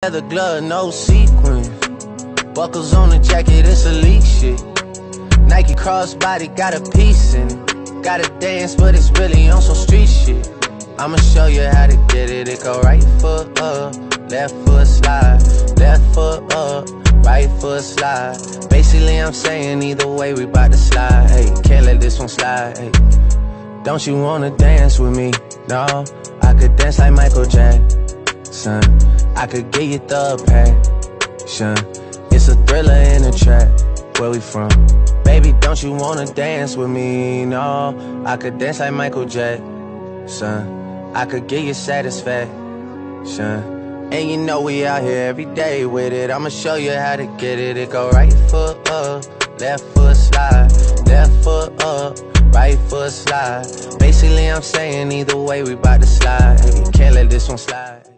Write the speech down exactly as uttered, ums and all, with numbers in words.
Leather glove, no sequins. Buckles on the jacket, it's elite shit. Nike crossbody, got a piece in it. Gotta dance, but it's really on some street shit. I'ma show you how to get it. It go right foot up, left foot slide, left foot up, right foot slide. Basically I'm saying either way we bout to slide. Hey, can't let this one slide. Hey, don't you wanna dance with me? No, I could dance like Michael Jackson. I could get you the passion. It's a thriller in the track. Where we from? Baby, don't you wanna dance with me? No, I could dance like Michael Jackson. I could get you satisfaction. And you know we out here every day with it. I'ma show you how to get it. It go right foot up, left foot slide, left foot up, right foot slide. Basically I'm saying either way we bout to slide. Hey, can't let this one slide.